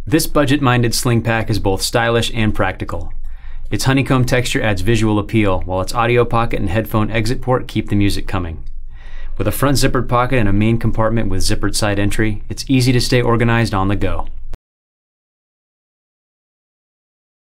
This budget-minded sling pack is both stylish and practical. Its honeycomb texture adds visual appeal, while its audio pocket and headphone exit port keep the music coming. With a front zippered pocket and a main compartment with zippered side entry, it's easy to stay organized on the go.